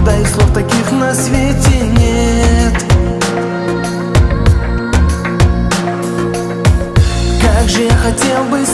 Да и слов таких на свете нет. Как же я хотел бы